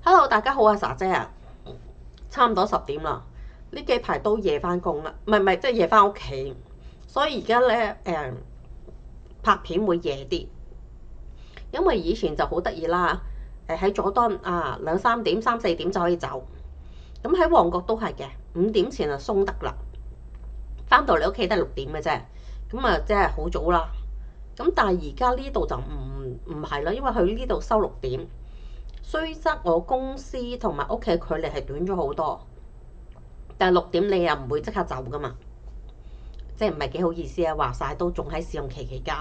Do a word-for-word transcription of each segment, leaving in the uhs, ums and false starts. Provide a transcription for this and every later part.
Hello，大家好啊，莎姐啊，差唔多十點啦。呢幾排都夜翻工啦，唔係唔係，即係夜翻屋企，所以而家咧誒拍片會夜啲，因為以前就好得意啦。誒喺佐敦啊，兩三點、三四點就可以走，咁喺旺角都係嘅，五點前就鬆得啦。翻到你屋企都係六點嘅啫，咁啊即係好早啦。咁但係而家呢度就唔唔係啦，因為佢呢度收六點。雖則我公司同埋屋企距離係短咗好多，但係六點你又唔會即刻走噶嘛，即係唔係幾好意思啊？話晒都仲喺試用期期間，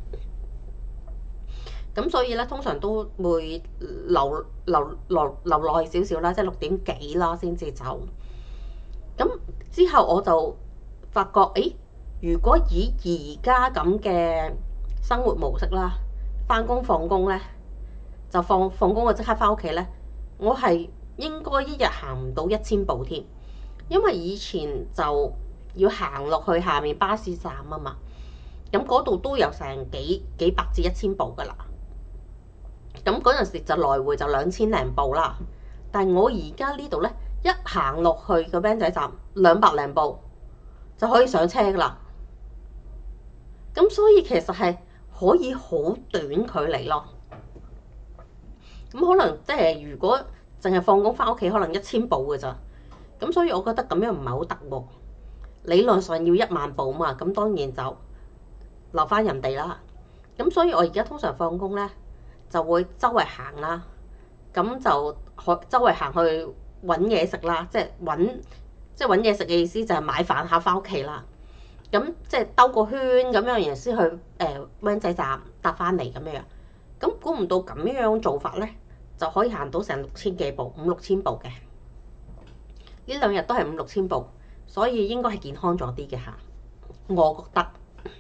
咁所以咧通常都會留留留留耐少少啦，即係六點幾啦先至走。咁之後我就發覺，誒，如果以而家咁嘅生活模式啦，翻工放工咧。就放放工我即刻翻屋企咧，我係應該一日行唔到一千步添，因為以前就要行落去下面巴士站啊嘛，咁嗰度都有成幾幾百至一千步噶啦，咁嗰陣時就來回就兩千零步啦，但係我而家呢度咧，一行落去個 van 仔站兩百零步就可以上車噶啦，咁所以其實係可以好短距離咯。咁可能即係如果淨係放工翻屋企，可能一千步嘅咋。咁所以我覺得咁樣唔係好得喎。理論上要一萬步嘛，咁當然就留翻人哋啦。咁所以我而家通常放工咧就會周圍行啦，咁就去周圍行去揾嘢食啦，即係揾即係揾嘢食嘅意思就係買飯盒翻屋企啦。咁即係兜個圈咁樣，然後先去誒灣仔站搭翻嚟咁樣。咁估唔到咁樣做法咧，就可以行到成六千幾步，五六千步嘅。呢兩日都係五六千步，所以應該係健康咗啲嘅嚇，我覺得。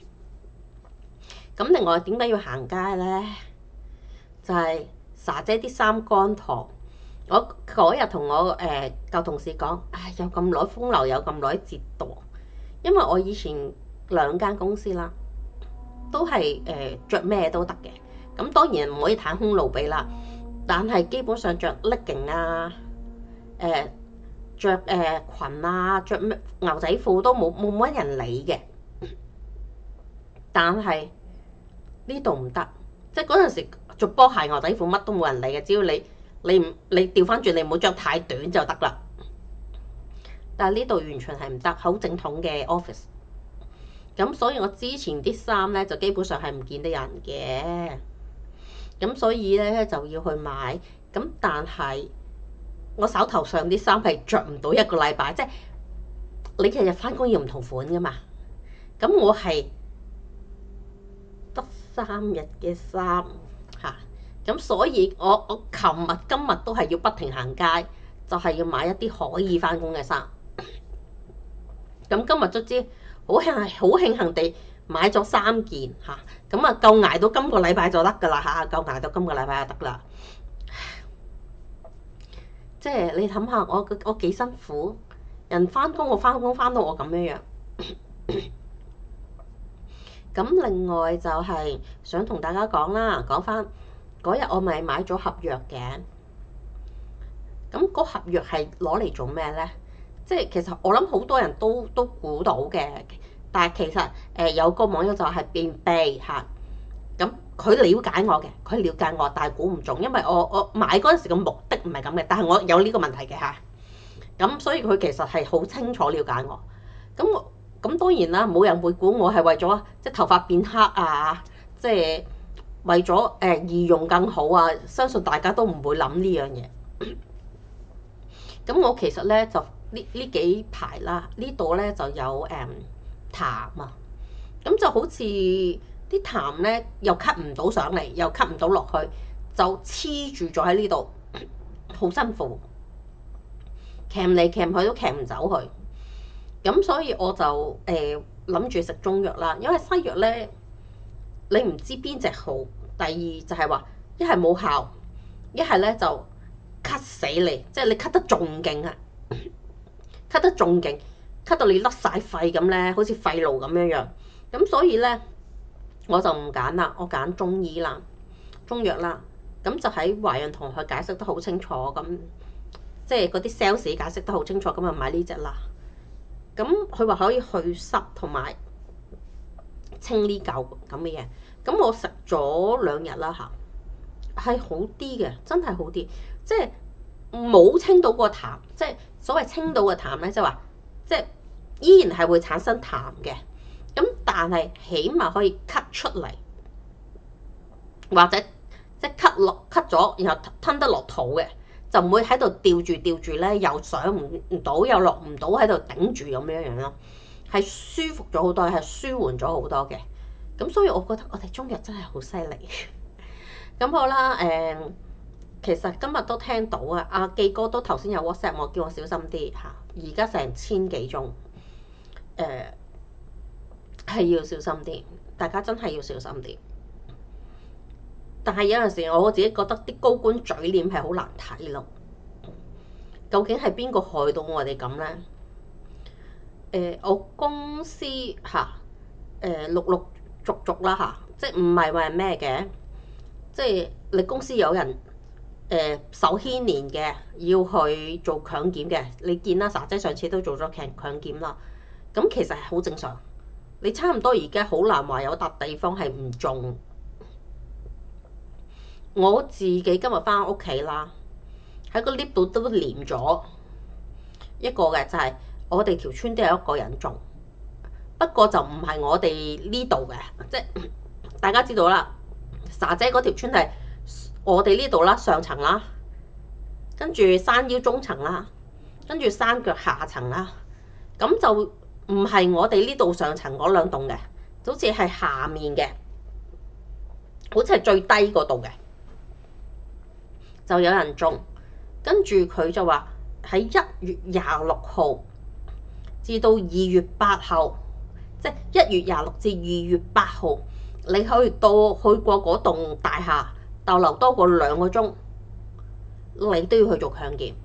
咁另外點解要行街咧？就係莎姐啲衫乾塘。我嗰日同我誒舊同事講，唉，有咁耐風流，有咁耐折墮。因為我以前兩間公司啦，都係誒著咩都得嘅。咁當然唔可以袒胸露臂啦，但係基本上着 legging 啊，誒著誒裙啊，着咩牛仔褲都冇冇乜人理嘅。但係呢度唔得，即係嗰陣時着波鞋牛仔褲乜都冇人理嘅，只要你你唔你調翻轉，你唔好着太短就得啦。但係呢度完全係唔得，好正統嘅 office。咁所以我之前啲衫咧就基本上係唔見得人嘅。咁所以咧就要去買，咁但係我手頭上啲衫係着唔到一個禮拜，即係你日日翻工要唔同款噶嘛。咁我係得三日嘅衫嚇，咁所以我我琴日今日都係要不停行街，就係要買一啲可以翻工嘅衫。咁今日卒之好慶好慶幸地買咗三件嚇，咁啊夠捱到今個禮拜就得㗎啦嚇，夠捱到今個禮拜就得啦。即係你諗下，我我幾辛苦，人翻工我翻工翻到我咁樣樣。咁另外就係想同大家講啦，講翻嗰日我咪買咗合約嘅，咁嗰合約係攞嚟做咩咧？即係其實我諗好多人都都估到嘅，但係其實誒、呃、有個網友就係便秘嚇，咁佢了解我嘅，佢了解我，但係估唔中，因為我我買嗰陣時嘅目的唔係咁嘅，但係我有呢個問題嘅嚇，咁所以佢其實係好清楚了解我，咁我咁當然啦，冇人會估我係為咗即係頭髮變黑啊，即係為咗誒、呃、易容更好啊，相信大家都唔會諗呢樣嘢。咁我其實咧就呢呢幾排啦，呢度咧就有誒痰啊，咁就好似啲痰咧又咳唔到上嚟，又咳唔到落去，就黐住咗喺呢度，好辛苦，鉗嚟鉗去都鉗唔走佢。咁所以我就誒諗住食中藥啦，因為西藥咧你唔知邊隻好。第二就係話一係冇效，一係咧就咳死你，即係你咳得仲勁啊！咳得仲勁，咳到你甩晒肺咁咧，好似肺癆咁樣樣。咁所以咧，我就唔揀啦，我揀中醫啦，中藥啦。 咁就喺華潤同佢解釋得好清楚，咁即係嗰啲 sales 解釋得好清楚，咁就買呢隻啦。咁佢話可以去濕同埋清呢嚿咁嘅嘢，咁我食咗兩日啦嚇，係好啲嘅，真係好啲，即係冇清到個痰，即係所謂清到個痰咧，即係話即係依然係會產生痰嘅，咁但係起碼可以咳出嚟，或者即係咳落咳咗，然後吞得落肚嘅，就唔會喺度吊住吊住咧，又上唔唔到，又落唔到，喺度頂住咁樣樣咯。係舒服咗好多，係舒緩咗好多嘅。咁所以我覺得我哋中藥真係好犀利。咁好啦，誒、嗯，其實今日都聽到啊，阿記哥都頭先有 WhatsApp 我，叫我小心啲嚇。而家成千幾宗，誒、呃、係要小心啲，大家真係要小心啲。但係有陣時我自己覺得啲高官嘴臉係好難睇咯。究竟係邊個害到我哋咁咧？誒、呃，我公司嚇誒陸陸續續啦嚇，即係唔係話咩嘅，即係你公司有人誒、呃、受牽連嘅，要去做強檢嘅，你見啦，沙姐上次都做咗強強檢啦，咁其實係好正常。你差唔多而家好難話有笪地方係唔中。我自己今日翻屋企啦，喺個 lift 度都黏咗一個嘅，就係、是、我哋條村都有一個人中。不過就唔係我哋呢度嘅，即係大家知道啦。沙姐嗰條村係我哋呢度啦，上層啦，跟住山腰中層啦，跟住山腳下層啦。咁就唔係我哋呢度上層嗰兩棟嘅，好似係下面嘅，好似係最低嗰度嘅，就有人中。跟住佢就話喺一月廿六號至到二月八號。即係一月廿六至二月八號，你可以到去過嗰棟大廈逗留多過兩個鐘，你都要去做強檢。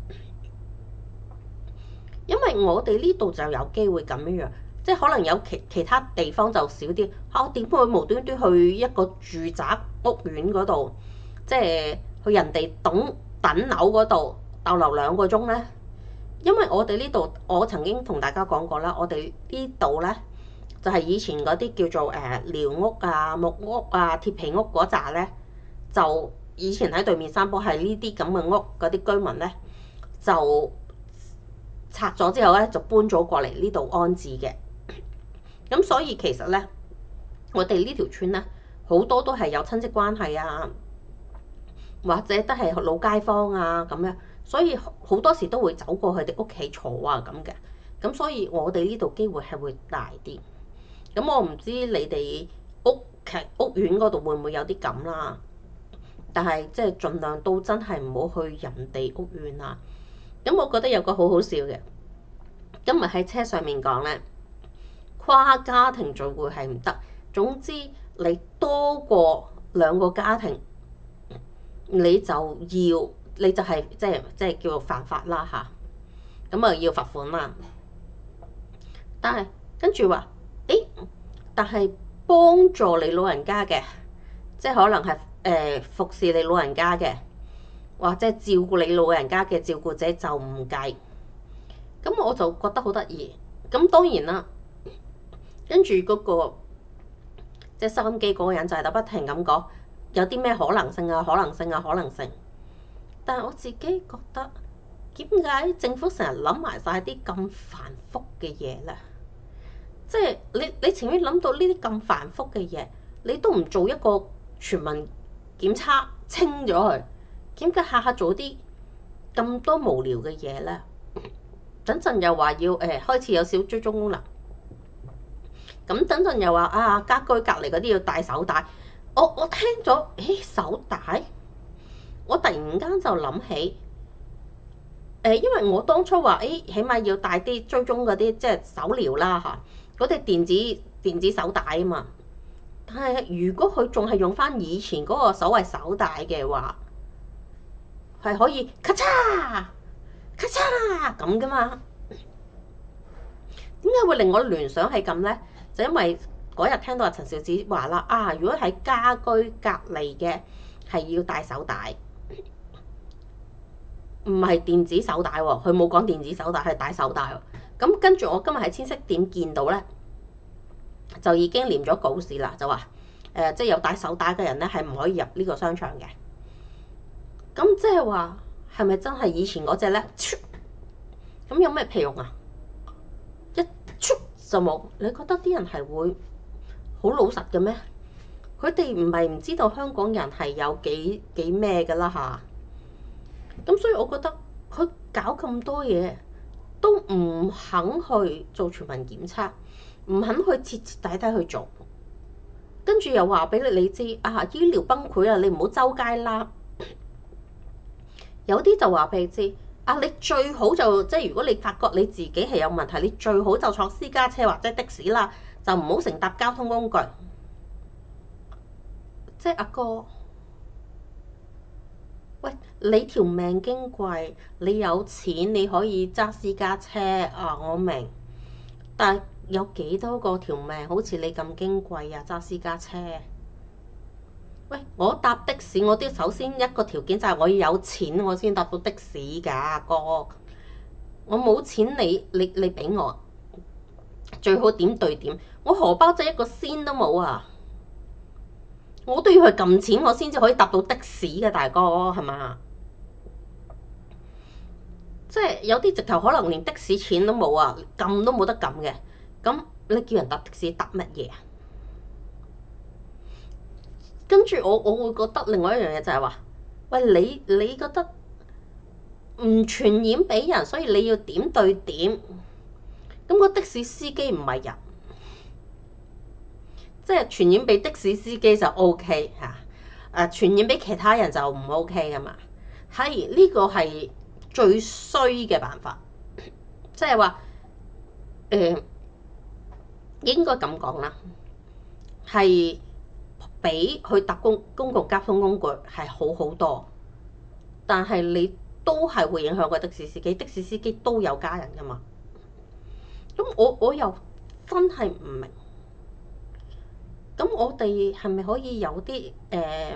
因為我哋呢度就有機會咁樣樣，即係可能有其其他地方就少啲。嚇，我點會無端端去一個住宅屋苑嗰度，即係去人哋等等樓嗰度逗留兩個鐘咧？因為我哋呢度，我曾經同大家講過啦，我哋呢度咧。就係以前嗰啲叫做誒寮屋啊、木屋啊、鐵皮屋嗰扎咧，就以前喺對面山坡係呢啲咁嘅屋，嗰啲居民咧就拆咗之後咧就搬咗過嚟呢度安置嘅。咁所以其實咧，我哋呢條村咧好多都係有親戚關係啊，或者都係老街坊啊咁樣，所以好多時都會走過佢哋屋企坐啊咁嘅。咁所以我哋呢度機會係會大啲。咁我唔知你哋屋企屋苑嗰度會唔會有啲咁啦，但係即係盡量都真係唔好去人哋屋苑啦。咁我覺得有個好好笑嘅，今日喺車上面講咧，跨家庭聚會係唔得。總之你多過兩個家庭，你就要你就係即係即係叫做犯法啦嚇。咁啊要罰款啦。但係跟住話。誒，但係幫助你老人家嘅，即係可能係誒、呃、服侍你老人家嘅，或者照顧你老人家嘅照顧者就唔計。咁我就覺得好得意。咁當然啦，跟住嗰個即係收音機嗰個人就係得不停咁講，有啲咩可能性啊、可能性啊、可能性。但係我自己覺得，點解政府成日諗埋晒啲咁繁複嘅嘢咧？即係你，你前面諗到呢啲咁繁複嘅嘢，你都唔做一個全民檢測清咗佢，點解下下做啲咁多無聊嘅嘢咧？等陣又話要誒、呃、開始有小追蹤功能，咁等陣又話啊家居隔離嗰啲要戴手帶，我我聽咗，誒手帶，我突然間就諗起，誒、呃、因為我當初話誒、欸、起碼要戴啲追蹤嗰啲即係手療啦嚇。嗰啲電子電子手帶啊嘛，但係如果佢仲係用翻以前嗰個所謂手帶嘅話，係可以咔嚓咔嚓咁噶嘛？點解會令我聯想係咁咧？就因為嗰日聽到阿陳肇始話啦，啊，如果喺家居隔離嘅係要戴手帶，唔係電子手帶喎。佢冇講電子手帶，係戴手帶喎。咁跟住我今日喺千色店見到咧，就已經黏咗告示啦，就話誒、呃，即係有戴手帶嘅人咧係唔可以入呢個商場嘅。咁即係話係咪真係以前嗰隻咧？咁有咩屁用啊？一出就冇。你覺得啲人係會好老實嘅咩？佢哋唔係唔知道香港人係有幾幾咩㗎啦嚇。咁所以我覺得佢搞咁多嘢都唔肯去做全民檢測，唔肯去徹徹底底去做，跟住又話俾你你知啊，醫療崩潰啊，你唔好周街啦。有啲就話俾你知啊，你最好就即係如果你發覺你自己係有問題，你最好就坐私家車或者的士啦，就唔好乘搭交通工具。即係阿哥，喂，你條命矜貴，你有錢你可以揸私家車啊，我明。但係有幾多個條命好似你咁矜貴啊？揸私家車。喂，我搭的士，我啲首先一個條件就係我要有錢，我先搭到的士㗎，阿哥。我冇錢，你你你俾我，最好點對點。我荷包仔一個仙都冇啊！我都要去撳錢，我先至可以搭到的士嘅，大哥係嘛？即係有啲直頭可能連的士錢都冇啊，撳都冇得撳嘅。咁你叫人搭的士搭乜嘢啊？跟住我，我會覺得另外一樣嘢就係話，喂，你你覺得唔傳染俾人，所以你要點對點。咁個的士司機唔係人，即係傳染俾的士司機就 O K 嚇，誒傳染俾其他人就唔 O K 噶嘛。係呢個係最衰嘅辦法，即係話誒應該咁講啦，係。比去搭公公共交通工具係好好多，但係你都係會影響個的士司機，的士司機都有家人㗎嘛。咁我我又真係唔明，咁我哋係咪可以有啲誒、呃，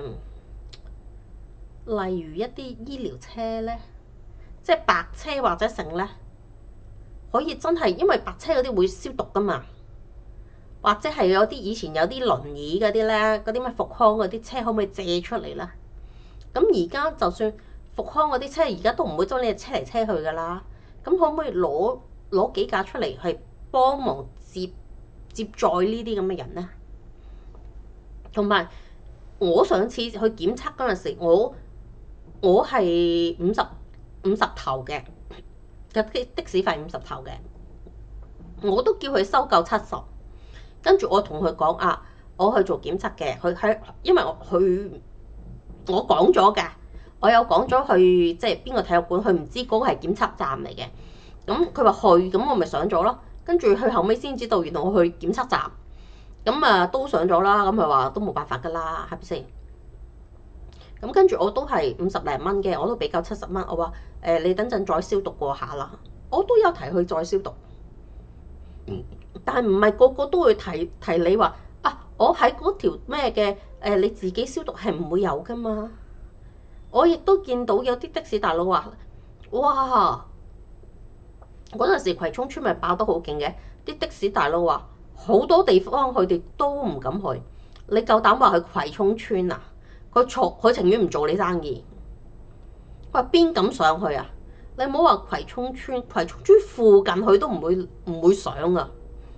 例如一啲醫療車咧，即係白車或者成咧，可以真係因為白車嗰啲會消毒㗎嘛。或者係有啲以前有啲輪椅嗰啲咧，嗰啲咩復康嗰啲車可唔可以借出嚟咧？咁而家就算復康嗰啲車，而家都唔會將你哋車嚟車去噶啦。咁可唔可以攞攞幾架出嚟係幫忙接接載呢啲咁嘅人咧？同埋我上次去檢測嗰陣時，我我係五十五十頭嘅，嘅的士費五十頭嘅，我都叫佢收夠七十。跟住我同佢講啊，我去做檢測嘅，佢喺因為我去我講咗㗎，我有講咗去即係邊個體育館，佢唔知嗰個係檢測站嚟嘅。咁佢話去，咁我咪上咗咯。跟住佢後尾先知道，原來我去檢測站，咁啊都上咗啦。咁佢話都冇辦法㗎啦，係咪先？咁跟住我都係五十零蚊嘅，我都俾夠七十蚊。我話誒、呃，你等陣再消毒過下啦。我都有提佢再消毒。嗯但係唔係個個都會提提你話啊？我喺嗰條咩嘅誒，你自己消毒係唔會有噶嘛？我亦都見到有啲的士大佬話：哇！嗰陣時葵涌村咪爆得好勁嘅，啲的士大佬話好多地方佢哋都唔敢去。你夠膽話去葵涌村啊？佢錯，佢情願唔做你生意。佢話邊敢上去啊？你唔好話葵涌村，葵涌村附近佢都唔會唔會上啊！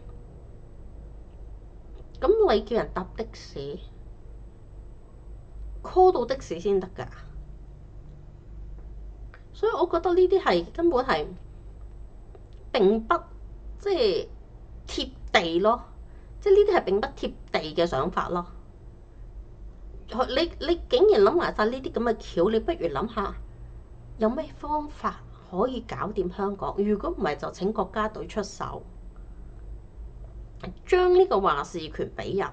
咁你叫人搭的士 call 到的士先得㗎，所以我覺得呢啲係根本係並不即係貼地咯，即係呢啲係並不貼地嘅想法咯。你你竟然諗埋晒呢啲咁嘅橋，你不如諗下有咩方法可以搞掂香港？如果唔係，就請國家隊出手。將呢個話事權俾人，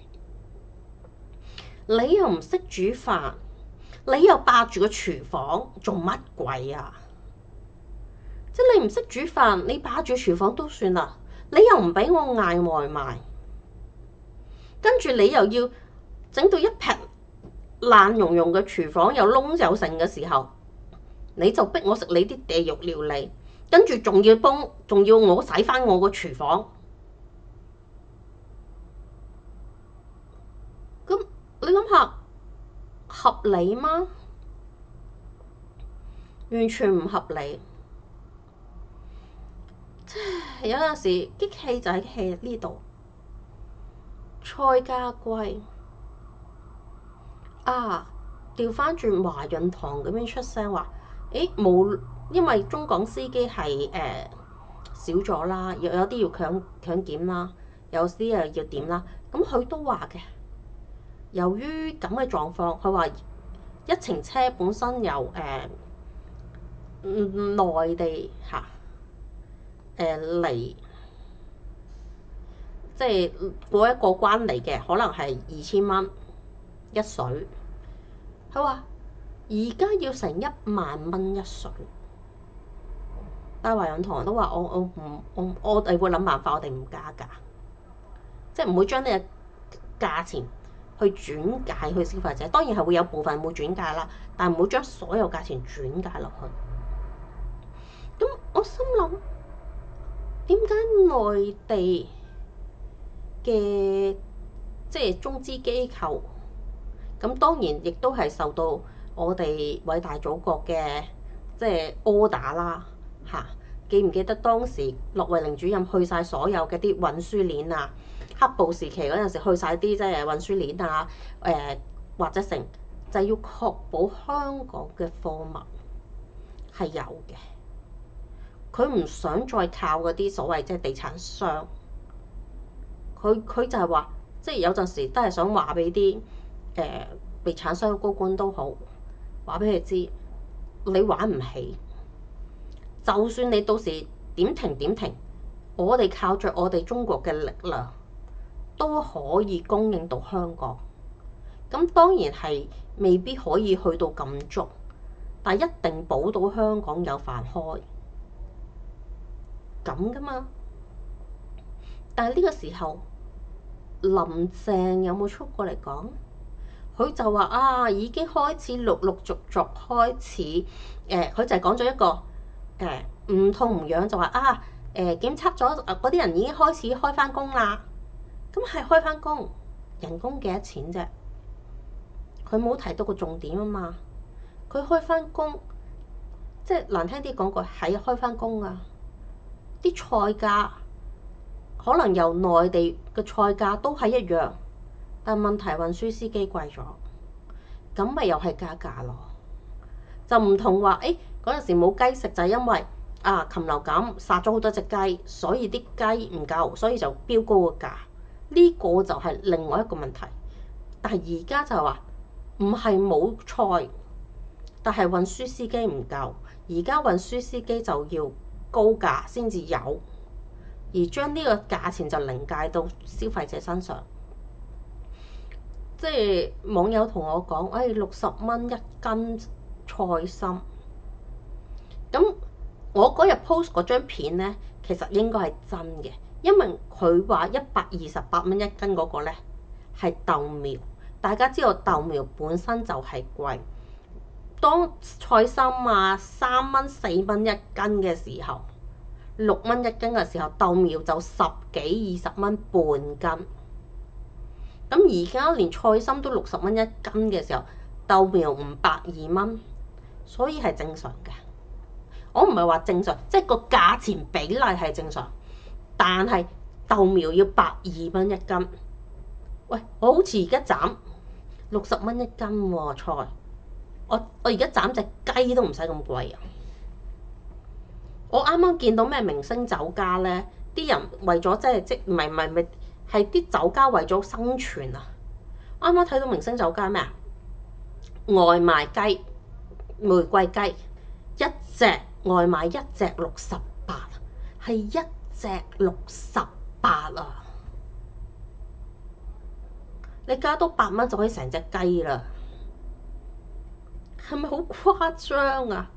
你又唔識煮飯，你又霸住個廚房做乜鬼啊？即係你唔識煮飯，你霸住廚房都算啦，你又唔俾我嗌外賣，跟住你又要整到一劈爛溶溶嘅廚房有窿有剩嘅時候，你就逼我食你啲地獄料理，跟住仲要幫，仲要我洗翻我個廚房。咁你諗下，合理嗎？完全唔合理。有陣時激氣就係激氣呢度，菜價貴啊！調翻轉華潤堂咁樣出聲話，誒冇，因為中港司機係誒、呃、少咗啦，有有啲要強強檢啦，有啲又要點啦。咁佢都話嘅，由於咁嘅狀況，佢話一程車本身由誒嗯內地嚇誒嚟。即係過一個關嚟嘅，可能係二千蚊一水。佢話而家要成一萬蚊一水，但係華潤堂都話我我唔我我哋會諗辦法，我哋唔加價，即係唔會將呢個價錢去轉介去消費者。當然係會有部分會轉介啦，但係唔會將所有價錢轉介落去。咁我心諗點解內地嘅即係中資機構，咁當然亦都係受到我哋偉大祖國嘅即係 order 啦嚇。記唔記得當時駱惠寧主任去晒所有嘅啲運輸鏈啊？黑暴時期嗰陣時去晒啲即係運輸鏈啊，誒、呃、或者成就係、要確保香港嘅貨物係有嘅。佢唔想再靠嗰啲所謂即係地產商。佢佢就係話，即係有陣時都係想話俾啲誒地產商高官都好，話俾佢知，你玩唔起。就算你到時點停點停，我哋靠着我哋中國嘅力量都可以供應到香港。咁當然係未必可以去到咁足，但一定保到香港有飯開。咁噶嘛？但係呢個時候，林鄭有冇出過嚟講？佢就話啊，已經開始陸陸續續開始，誒、呃，佢就係講咗一個誒唔痛唔癢，就話啊，誒、呃、檢測咗嗰啲人已經開始開翻工啦。咁係開翻工，人工幾多錢啫？佢冇提到個重點啊嘛。佢開翻工，即係難聽啲講句，係開翻工啊！啲菜價可能由內地嘅菜價都係一樣，但問題運輸司機貴咗，咁咪又係加價咯。就唔同話，誒嗰陣時冇雞食就係因為啊禽流感殺咗好多隻雞，所以啲雞唔夠，所以就飆高個價。呢個就係另外一個問題。但係而家就係話唔係冇菜，但係運輸司機唔夠，而家運輸司機就要高價先至有，而將呢個價錢就凌駕到消費者身上。即係網友同我講，誒六十蚊一斤菜心。咁我嗰日 post 嗰張片呢，其實應該係真嘅，因為佢話一百二十八蚊一斤嗰個呢係豆苗。大家知道豆苗本身就係貴，當菜心啊三蚊四蚊一斤嘅時候，六蚊一斤嘅時候，豆苗就十幾二十蚊半斤。咁而家連菜心都六十蚊一斤嘅時候，豆苗唔百二蚊，所以係正常嘅。我唔係話正常，即係個價錢比例係正常，但係豆苗要百二蚊一斤。喂，我好似而家斬六十蚊一斤喎菜，我我而家斬隻雞都唔使咁貴啊！我啱啱見到咩明星酒家呢？啲人為咗即係即唔係唔係唔係係啲酒家為咗生存啊！啱啱睇到明星酒家咩啊？外賣雞、玫瑰雞，一隻外賣一隻六十八，係一隻六十八啊！你加多八蚊就可以成隻雞啦，係咪好誇張啊？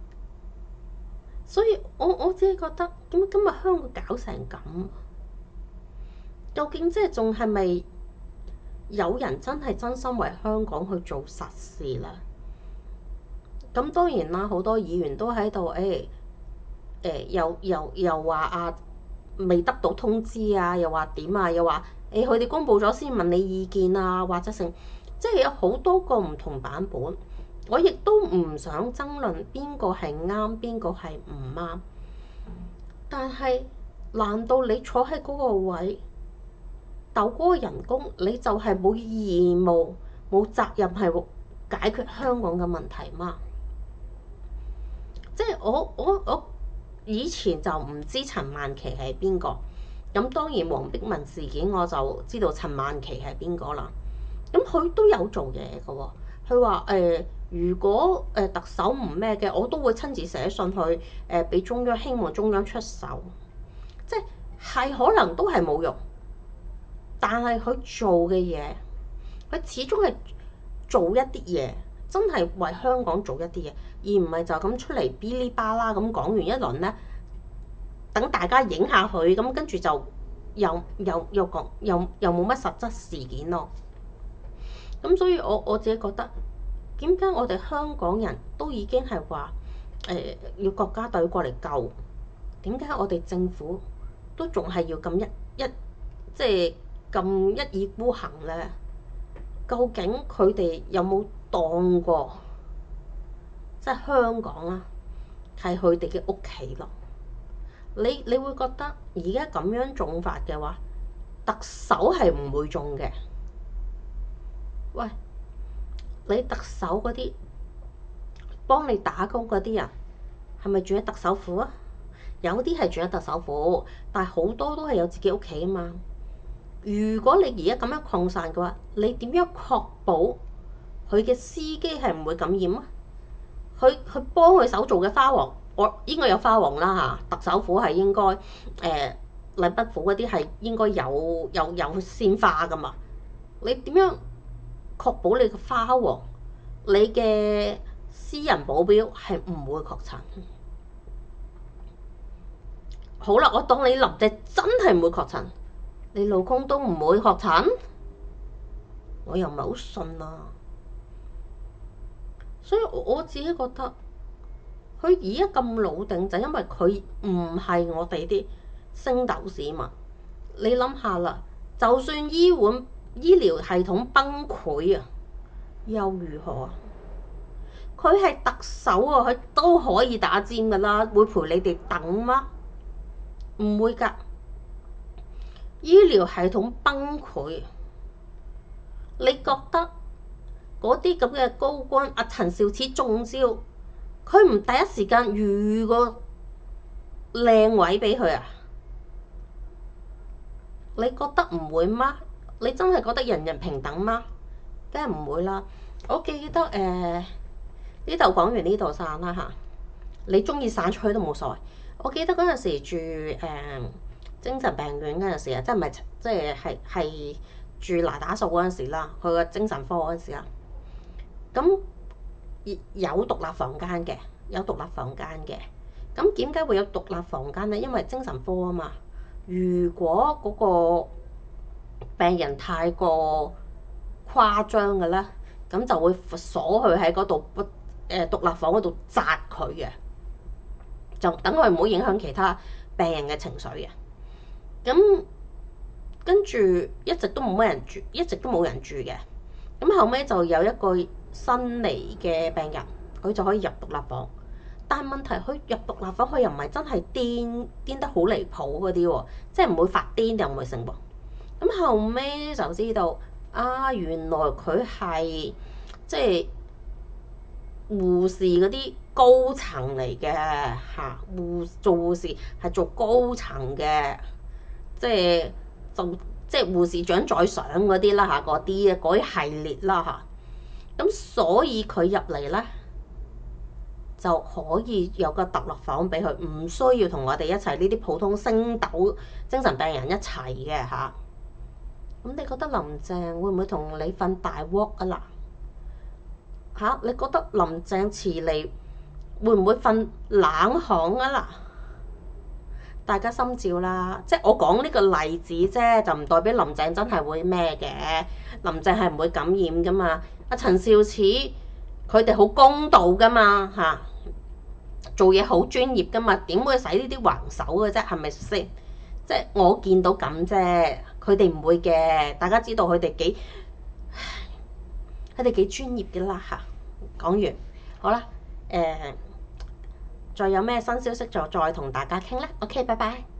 所以我我自己覺得點解今日香港搞成咁？究竟即係仲係咪有人真係真心為香港去做實事咧？咁當然啦，好多議員都喺度誒誒，又又又話啊，未得到通知啊，又話點啊，又話誒佢哋公佈咗先問你意見啊，或者成即係有好多個唔同版本。我亦都唔想爭論邊個係啱，邊個係唔啱。但係難道你坐喺嗰個位鬥嗰個人工，你就係冇義務、冇責任係解決香港嘅問題嗎？即係我我我以前就唔知陳曼琪係邊個，咁當然黃碧文事件我就知道陳曼琪係邊個啦。咁佢都有做嘢嘅喎，佢話誒，如果誒、呃、特首唔咩嘅，我都會親自寫信去誒俾、呃、中央，希望中央出手。即係可能都係冇用，但係佢做嘅嘢，佢始終係做一啲嘢，真係為香港做一啲嘢，而唔係就咁出嚟嗶哩吧啦咁講完一輪咧，等大家影下佢，咁跟住就又又又講又又冇乜實質事件咯。咁所以我我自己覺得，點解我哋香港人都已經係話誒要國家隊過嚟救，點解我哋政府都仲係要咁一一即係咁一意孤行咧？究竟佢哋有冇當過即係香港啦，係佢哋嘅屋企咯？你你會覺得而家咁樣種法嘅話，特首係唔會種嘅。喂，你特首嗰啲幫你打工嗰啲人係咪住喺特首府啊？有啲係住喺特首府，但係好多都係有自己屋企啊嘛。如果你而家咁樣擴散嘅話，你點樣確保佢嘅司機係唔會感染啊？佢佢幫佢手做嘅花王，我應該有花王啦嚇。特首府係應該誒禮賓府嗰啲係應該有有有鮮花噶嘛？你點樣確保你嘅花王、你嘅私人保鏢係唔會確診？好啦，我當你林鄭真係唔會確診，你老公都唔會確診，我又唔係好信啊。所以我自己覺得，佢而家咁老定，就因為佢唔係我哋啲星斗市民。你諗下啦，就算醫院醫療系統崩潰啊，又如何啊？佢係特首啊，佢都可以打尖噶啦，會陪你哋等嗎？唔會㗎。醫療系統崩潰，你覺得嗰啲咁嘅高官阿陳肇始中招，佢唔第一時間預個靚位俾佢啊？你覺得唔會嗎？你真係覺得人人平等嗎？梗係唔會啦。我記得誒呢度講完呢度散啦嚇，你中意散出去都冇所謂。我記得嗰陣時住誒、呃、精神病院嗰陣時啊，即係唔係即係係係住嗱打素嗰陣時啦，去個精神科嗰陣時啦。咁有獨立房間嘅，有獨立房間嘅。咁點解會有獨立房間咧？因為精神科啊嘛。如果嗰個病人太過誇張嘅咧，咁就會鎖佢喺嗰度不誒獨立房嗰度紮佢嘅，就等佢唔好影響其他病人嘅情緒嘅。咁跟住一直都冇乜人住，一直都冇人住嘅。咁後尾就有一個新嚟嘅病人，佢就可以入獨立房。但係問題，佢入獨立房，佢又唔係真係癲癲得好離譜嗰啲喎，即係唔會發癲又唔會成喎。咁後尾就知道啊，原來佢係即係護士嗰啲高層嚟嘅嚇，護做護士係做高層嘅，即係就即係護士長再上嗰啲啦嚇，嗰啲嗰啲系列啦嚇。咁所以佢入嚟咧，就可以有個獨立房俾佢，唔需要同我哋一齊呢啲普通星斗精神病人一齊嘅嚇。咁你覺得林鄭會唔會同你瞓大鑊啊啦？嚇，你覺得林鄭遲嚟會唔會瞓冷巷啊啦？ 大家心照啦。即係我講呢個例子啫，就唔代表林鄭真係會咩嘅。林鄭係唔會感染噶嘛。阿陳肇始佢哋好公道噶嘛嚇，做嘢好專業噶嘛，點會使呢啲橫手嘅啫？係咪先？即係我見到咁啫，佢哋唔會嘅。大家知道佢哋幾佢哋幾專業嘅啦嚇。講完好啦，誒、呃，再有咩新消息就再同大家傾啦。OK，拜拜。